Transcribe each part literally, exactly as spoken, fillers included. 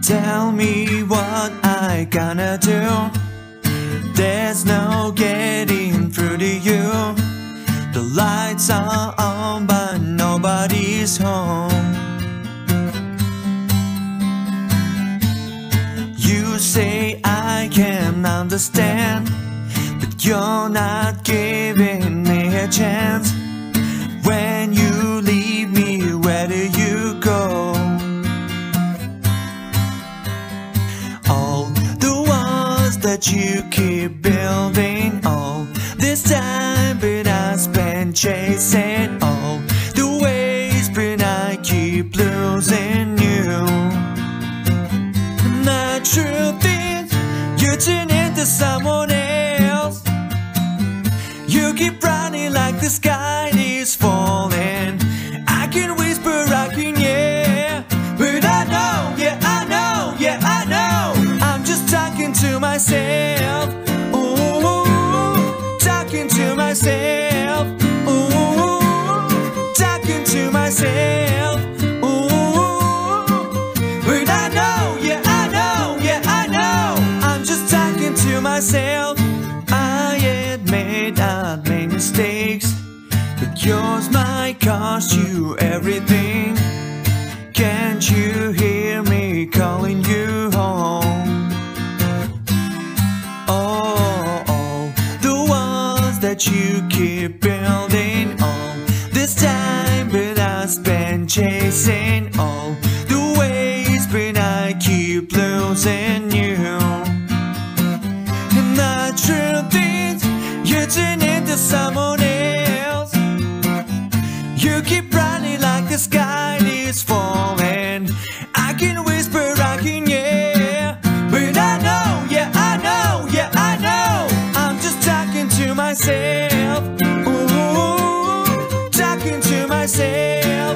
Tell me what I gonna do. There's no getting through to you. The lights are on but nobody's home. You say I can understand, but you're not giving me a chance. When you leave me, where do you go? All the walls that you keep building, all this time but I spent chasing, all the ways but I keep losing you. And the truth is, you turn into someone else. You keep running like the sky is falling. I can whisper, I can hear, but I know, yeah I know, yeah I know. I'm just talking to myself. Ooh, talking to myself. Ooh, talking to myself. Ooh, but I know, yeah I know, yeah I know. I'm just talking to myself. I admit I've made mistakes, but yours might cost you everything. Can't you hear me calling you home? Oh, oh, the walls that you keep building, all this time but I spent chasing, all the ways but I keep losing you. And the truth is, you turn into someone else. You keep running like the sky is falling. I can whisper, I can hear, but I know, yeah I know, yeah I know. I'm just talking to myself. Ooh, talking to myself.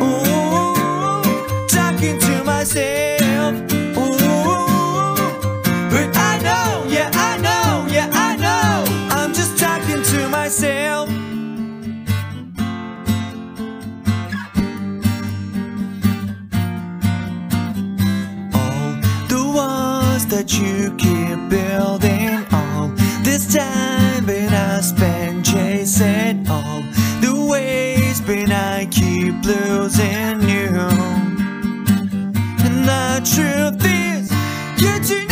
Ooh, talking to myself. Ooh, but I know, yeah I know, yeah I know. I'm just talking to myself. That you keep building, all this time but I spent chasing, all the ways but I keep losing you. And the truth is, you do